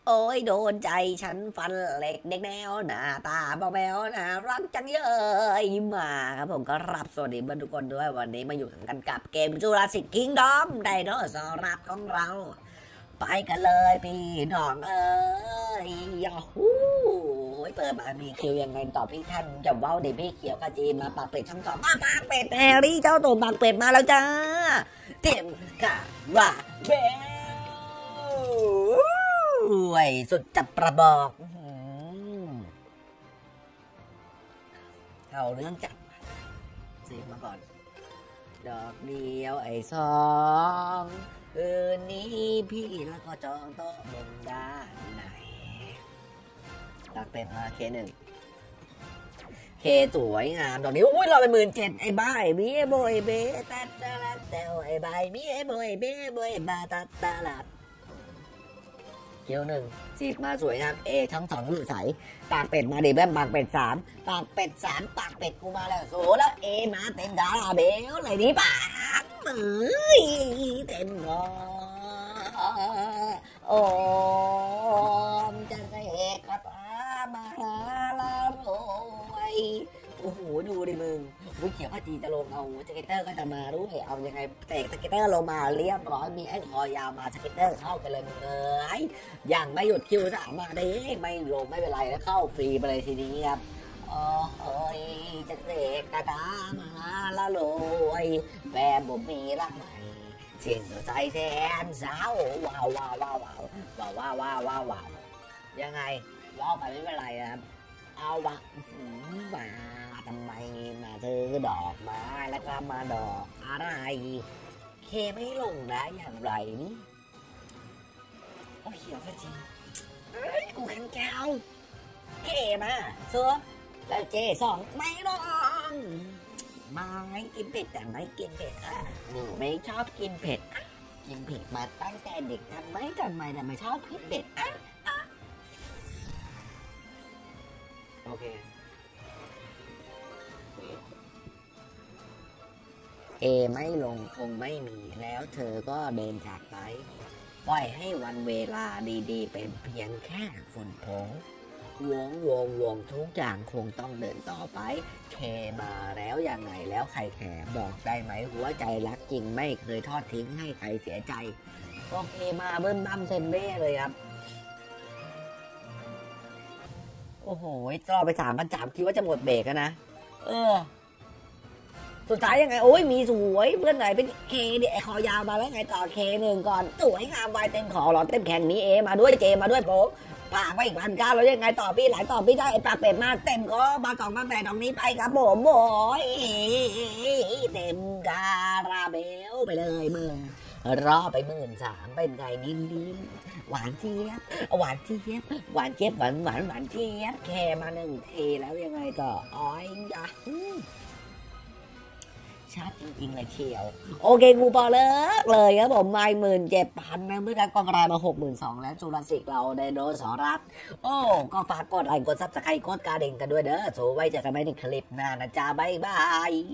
โอ้ยโดนใจฉันฟันเหล็กเด็กแนวหน้าตาเบาแบวน่ารักจังเยยมาครับผมก็รับสวัสดีเพื่อนทุกคนด้วยวันนี้มาอยู่กันกับเกมจูราสสิกคิงดอมไดโนเสาร์รักของเราไปกันเลยพี่น้องเอ้ยยาฮูเปิดมามีคิวยังไงต่อพี่ท่านจะว้าวเดี๋ยวพี่เขียวกระจีมาปากเป็ดทั้งสองมาปากเป็ดแฮร์รี่เจ้าตัวปากเป็ดมาแล้วจ้าเต็มกะว่าเบล รวยสุดจับประบอกเอาเรื่องจับเสียมาก่อนดอกเดียวไอ้สองคืนนี้พี่แล้วก็จองโต๊ะบนด้านไหนตักเป็นK1เคสวยงามดอกนี้อุ้ยเราไป17,000ไอ้บ้าไอ้บี้โบยเบ้ตัดตาลัดเตวไอ้ใบบี้โบยเบ้โบยบาตัดตาลัดเกี่ยวหนึ่งซีดมาสวยงามทั้งสองลูกใสปากเป็ดมาดิแม่ปากเป็ด3ปากเป็ด3ปากเป็ดกูมาแล้วโสแล้วมาเต็มดาราเบลเลยนี่ปากมือเต็มรอโอ้จะเสกคาถามหาลารวยโอ้โหดูดิมึงวิเขียวพจีจะลงเอาสเก็ตเตอร์ก็จะมาด้วยเอายังไงเตะสเก็ตเตอร์ลงมาเรียบร้อยมีไอ้คอยาวมาสเก็ตเตอร์เข้าไปเลยมึงอย่างไม่หยุดคิวสามมาดิไม่ลงไม่เป็นไรแล้วเข้าฟรีไปเลยทีนี้ครับโอ้ยจะเสกกระดามาละรวยแฟนผมมีรักใหม่เสียงใจแทนสาวว้าวว้าวว้าวว้าวว้าวว้าวว้าวว้าวยังไงล้อไปไม่เป็นไรครับเอาวะมาทำไมมาซื้อดอกไม้แล้วก็มาดอกอะไรเคไม่ลงได้อย่างไรนี่โอ้ยเขียวก็จริงกูแข็งแก้วเคมาเสือแล้วเจสองไม่ลงไม่กินเผ็ดแต่ไม่กินเผ็ดหนูไม่ชอบกินเผ็ดกินเผ็ดมาตั้งแต่เด็กทำไมแต่ไม่ชอบกินเผ็ดโอเคไม่ลงคงไม่มีแล้วเธอก็เดินจากไปปล่อยให้วันเวลาดีๆเป็นเพียงแค่ฝุ่นผงวงทุกอย่างคงต้องเดินต่อไปเคมาแล้วยังไงแล้วใครแคร์บอกได้ไหมหัวใจรักจริงไม่เคยทอดทิ้งให้ใครเสียใจก็เคมาเบิ้มบั้มเซนเบ้เลยครับโอ้โหรอไป3,300คิดว่าจะหมดเบรกนะสุดท้ายยังไงโอ้ยมีสวยเพื่อนไหนเป็นเคเนี่ยไอคอยาวมาแล้วไงต่อK1ก่อนสวยงามวายเต็มขอหลอดเต็มแข่งนี้มาด้วยเจมาด้วยโป๊ปากไปอีก1,900แล้วยังไงต่อพี่หลายต่อพี่ได้ไอปากเป็ดมาเต็มก็มา2ตั้งแต่ตรงนี้ไปครับผมโอ้ยเต็มการาเบลไปเลยมึงรอไป13,000เป็นไงนิ่มหวานเจี๊ยบหวานเจี๊ยบหวานเจี๊ยบหวานเจี๊ยบแค่มา1 ทีแล้วยังไงต่ออ้อยยะชัดจริงๆเลยเชียวโอเคกูพอเลิกเลยครับผมไม่17,000นะเมื่อได้กองรายมา62,000แล้วจูราสสิกเราไดโนเสาร์รักโอ้ก็ฝากกดไลค์กดซับสไครต์กดกระดิ่งกันด้วยเด้อโชว์ไว้เจอกันใหม่ในคลิปหน้านะจ๊ะบ๊ายบาย